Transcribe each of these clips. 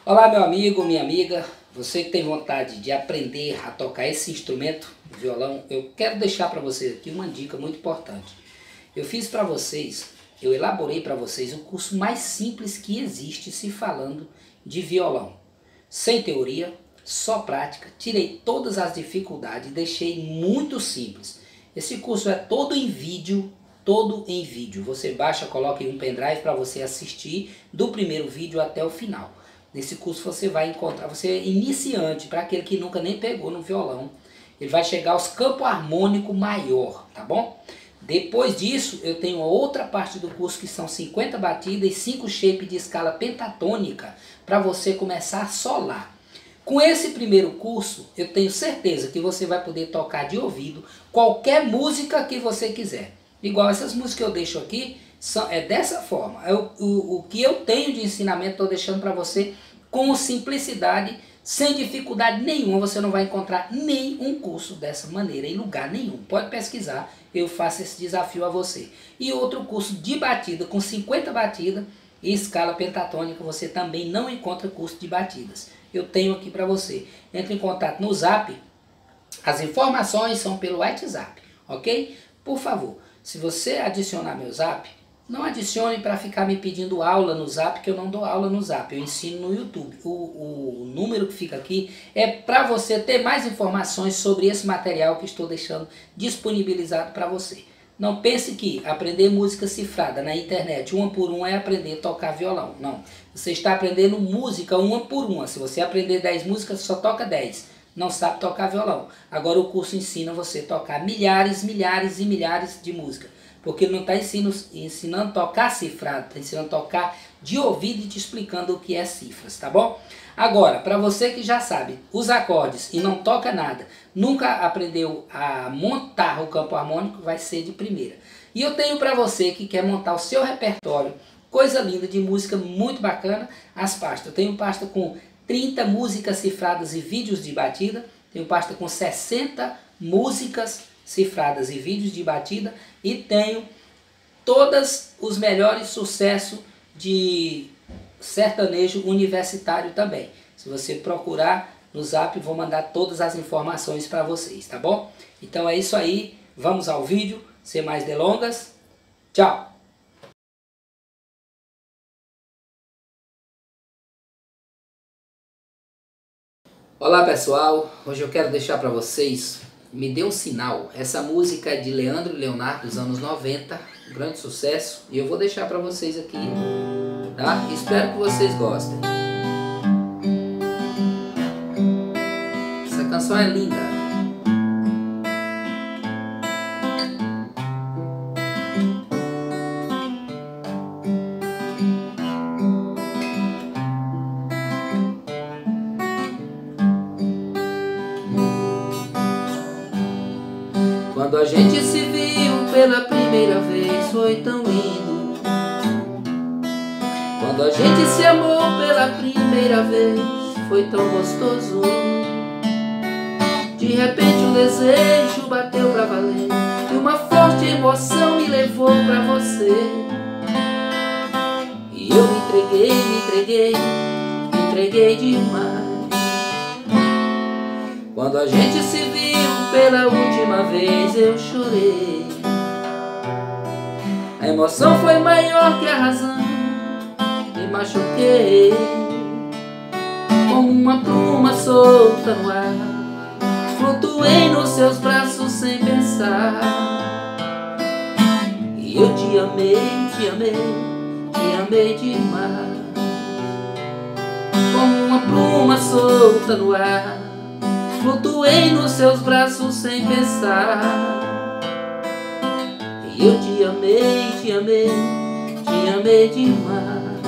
Olá, meu amigo, minha amiga, você que tem vontade de aprender a tocar esse instrumento, o violão, eu quero deixar para vocês aqui uma dica muito importante. Eu fiz para vocês, eu elaborei para vocês o curso mais simples que existe se falando de violão. Sem teoria, só prática, tirei todas as dificuldades e deixei muito simples. Esse curso é todo em vídeo. Você baixa, coloca em um pendrive para você assistir do primeiro vídeo até o final. Nesse curso você vai encontrar, você é iniciante, para aquele que nunca nem pegou no violão. Ele vai chegar aos campos harmônicos maior, tá bom? Depois disso, eu tenho outra parte do curso que são 50 batidas e 5 shapes de escala pentatônica para você começar a solar. Com esse primeiro curso, eu tenho certeza que você vai poder tocar de ouvido qualquer música que você quiser. Igual essas músicas que eu deixo aqui, é dessa forma. O que eu tenho de ensinamento, estou deixando para você com simplicidade, sem dificuldade nenhuma. Você não vai encontrar nenhum curso dessa maneira em lugar nenhum. Pode pesquisar, eu faço esse desafio a você. E outro curso de batida, com 50 batidas e escala pentatônica, você também não encontra curso de batidas. Eu tenho aqui para você. Entre em contato no Zap, as informações são pelo WhatsApp, ok? Por favor, se você adicionar meu Zap, não adicione para ficar me pedindo aula no Zap, que eu não dou aula no Zap, eu ensino no YouTube. O número que fica aqui é para você ter mais informações sobre esse material que estou deixando disponibilizado para você. Não pense que aprender música cifrada na internet, uma por uma, é aprender a tocar violão. Não, você está aprendendo música uma por uma. Se você aprender 10 músicas, só toca 10. Não sabe tocar violão. Agora o curso ensina você a tocar milhares e milhares de músicas. Porque ele não está ensinando a tocar cifrado, está ensinando a tocar de ouvido e te explicando o que é cifras, tá bom? Agora, para você que já sabe os acordes e não toca nada, nunca aprendeu a montar o campo harmônico, vai ser de primeira. E eu tenho para você que quer montar o seu repertório, coisa linda de música muito bacana, as pastas. Eu tenho pasta com 30 músicas cifradas e vídeos de batida, tenho pasta com 60 músicas cifradas e vídeos de batida, e tenho todos os melhores sucessos de sertanejo universitário também. Se você procurar no Zap, vou mandar todas as informações para vocês, tá bom? Então é isso aí, vamos ao vídeo, sem mais delongas, tchau! Olá pessoal, hoje eu quero deixar para vocês Me Dê um Sinal. Essa música é de Leandro e Leonardo dos anos 90, um grande sucesso, e eu vou deixar para vocês aqui, tá? Espero que vocês gostem. Essa canção é linda. Quando a gente se viu pela primeira vez foi tão lindo. Quando a gente se amou pela primeira vez foi tão gostoso. De repente um desejo bateu pra valer e uma forte emoção me levou pra você. E eu me entreguei demais. Quando a gente se viu pela última vez eu chorei. A emoção foi maior que a razão. Me machuquei como uma pluma solta no ar. Flutuei nos seus braços sem pensar. E eu te amei demais. Como uma pluma solta no ar. Flutuei nos seus braços sem pensar. E eu te amei demais.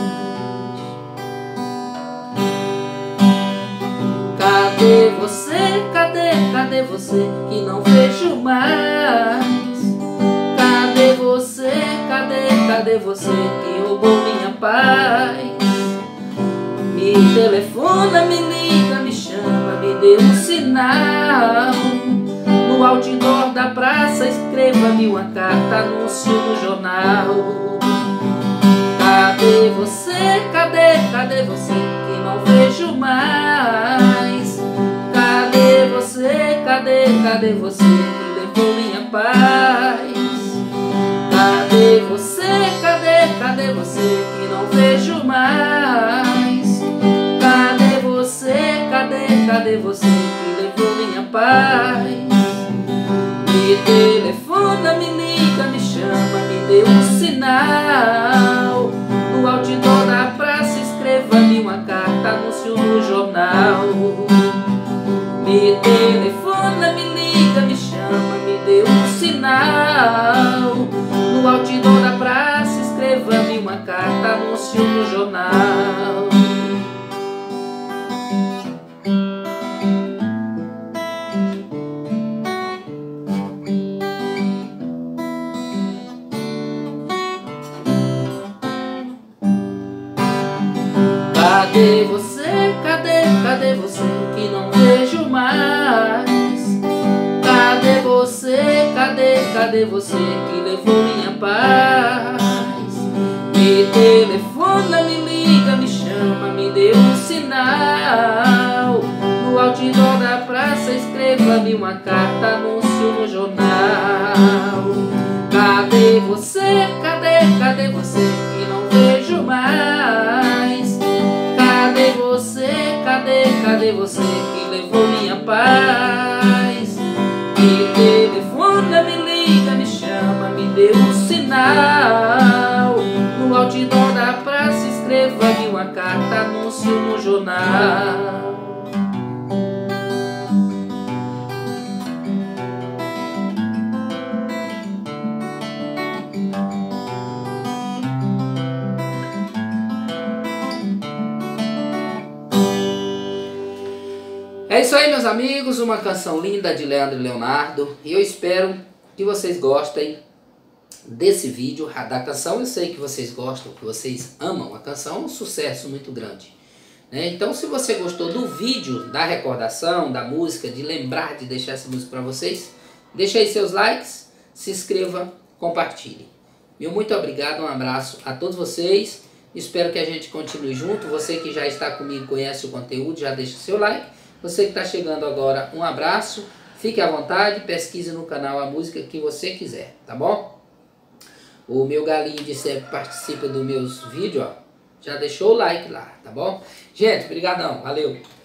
Cadê você, cadê você que não vejo mais? Cadê você, cadê você que roubou minha paz? Me telefona, me liga, me chama, me dê um sinal. No outdoor da praça escreva-me uma carta, anúncio no jornal. Cadê Cadê você, cadê você que não vejo mais? Cadê você, cadê você que levou minha paz? Cadê você, cadê você que não vejo mais? Cadê você que levou minha paz? Me telefona, me liga, me chama, me dê um sinal. No outdoor da praça escreva-me uma carta, anúncio no jornal. Me telefona, me liga, me chama, me dê um sinal. No outdoor da praça escreva-me uma carta, anúncio no jornal. Cadê você, cadê você que não vejo mais? Cadê você, cadê você que levou minha paz? Me telefona, me liga, me chama, me dê um sinal. No outdoor da praça escreva-me uma carta, anúncio no jornal. Cadê você, cadê você que não vejo mais? Cadê você que levou minha paz? Me telefona, me liga, me chama, me dê um sinal. No outdoor da praça escreva-me uma carta, anúncio no jornal. É isso aí, meus amigos, uma canção linda de Leandro e Leonardo, e eu espero que vocês gostem desse vídeo, da canção. Eu sei que vocês gostam, que vocês amam a canção, é um sucesso muito grande, né? Então, se você gostou do vídeo, da recordação, da música, de lembrar de deixar essa música para vocês, deixe aí seus likes, se inscreva, compartilhe. Meu muito obrigado, um abraço a todos vocês, espero que a gente continue junto. Você que já está comigo, conhece o conteúdo, já deixa seu like. Você que está chegando agora, um abraço, fique à vontade, pesquise no canal a música que você quiser, tá bom? O meu galinho de sempre participa dos meus vídeos, ó, já deixou o like lá, tá bom? Gente, brigadão, valeu!